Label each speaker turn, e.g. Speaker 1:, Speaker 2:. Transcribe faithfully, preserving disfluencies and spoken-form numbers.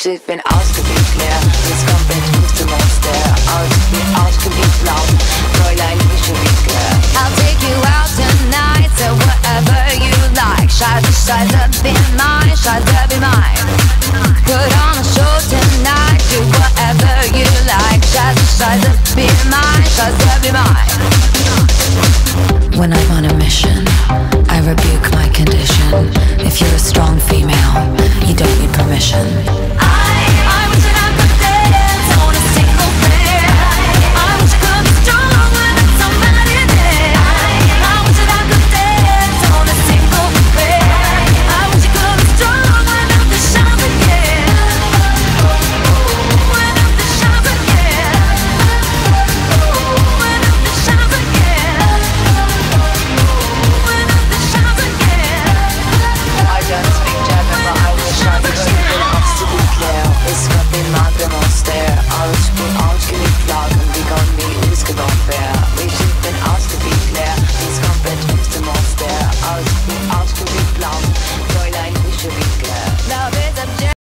Speaker 1: ich bin ausgeliebt leer. Jetzt kommt ein trübste Monster. Ausgeliebt, ausgeliebt laut. Fräulein Mischewicke.
Speaker 2: I'll take you out tonight, so whatever you like. Scheiße, Scheiße, be mine, Scheiße, be mine. Put on a show tonight, do whatever you like. Scheiße, Scheiße, be mine, Scheiße, be mine.
Speaker 3: When I'm on a mission, I rebuke my condition. If you're a strong female, you don't need permission.
Speaker 2: I